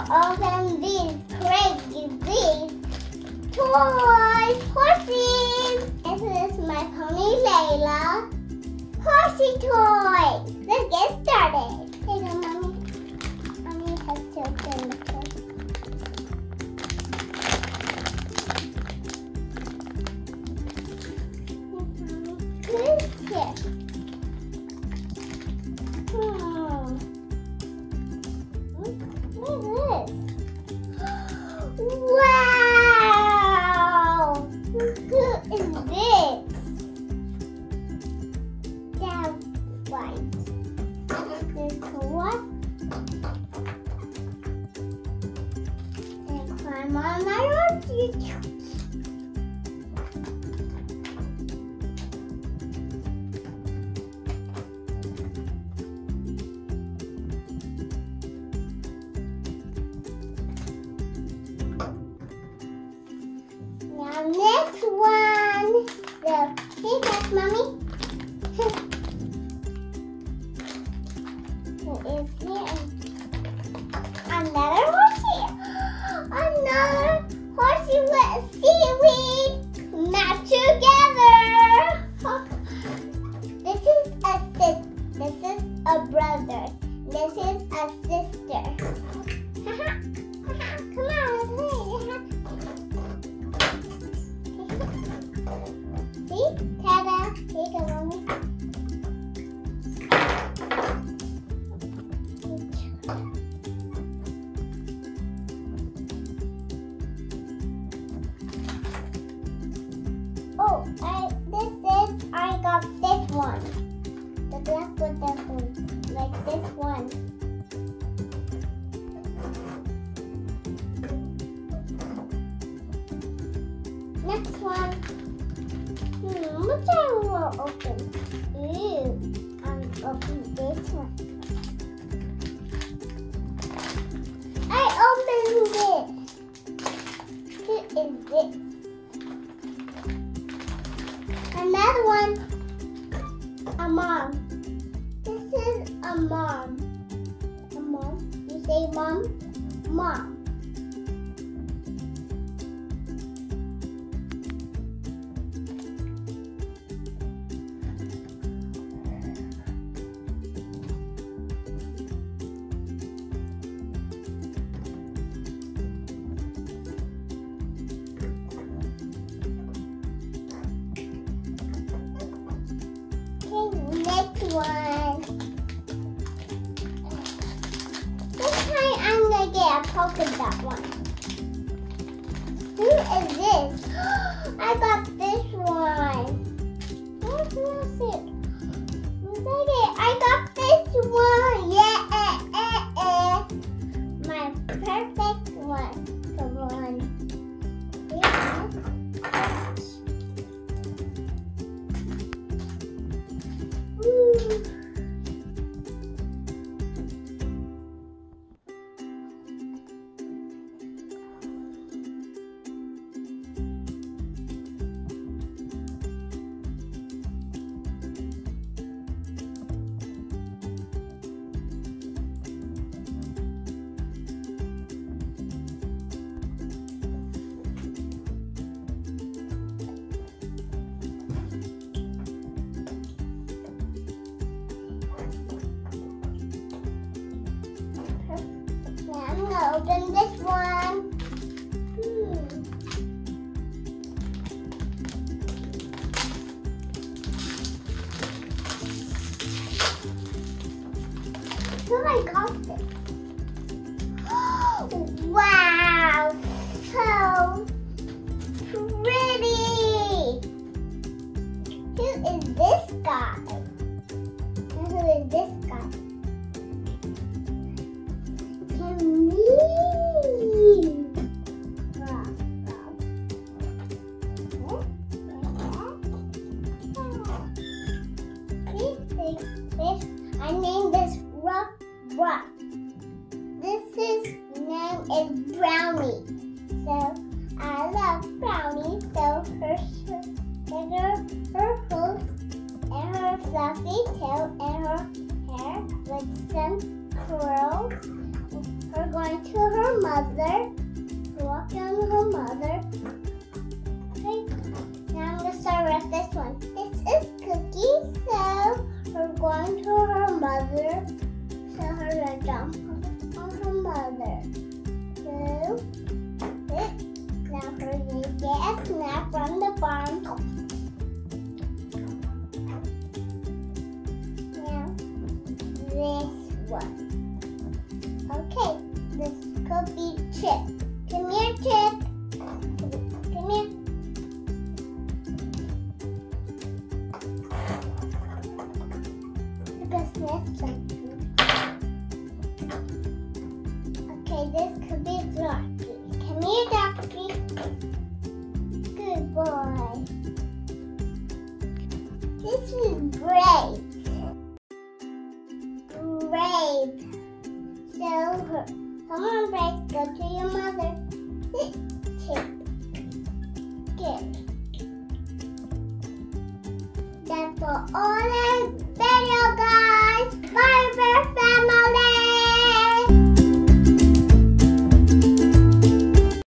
open these crazy toys, horses. This is my pony Layla. Horsey toy. Let's get started. Here you go, Mommy. Mommy has to open the first. Who's here? What is this? Wow! Who is this? That's white. This what? And climb on my roof. Now next one. So, hey guys, Mommy. What is here? Another horsey. Another horsey with seaweed. Not together. This is a brother. This is a sister. Come on, let's play. See? Ta-da! Here you go, Mommy. Oh, I got this one. The black with that one. Like this one. Next one. Which I will open? Ooh, I'll open this one. I opened it. Who is this? Another one. A mom. This is a mom. A mom. You say mom? Mom. Next one. This time I'm gonna get a polka dot one. Who is this? I got this one. What's it? I got this one. Yeah, my perfect one. Come on. Yeah. I'm gonna open this one. Who I got this? Wow, so pretty. Who is this guy? And who is this guy? I named this Ruff. This name is Brownie. So I love Brownie. So her hoof and her fluffy tail and her hair with some curls. We're going to her mother. Walking on her mother. Okay. Now I'm gonna start with this one. This is Cookie, so we're going to her mother. So her gonna jump on her mother. So now her gonna get a snack from the barn. Now this one. Okay, this could be Chip. Come here, Chip. Come here. Look at this one. Okay, this could be Rocky. Come here, Rocky. Good boy. This is Brave. Brave. So, come on, Brave, go to your mother. Chip. Good. That's for all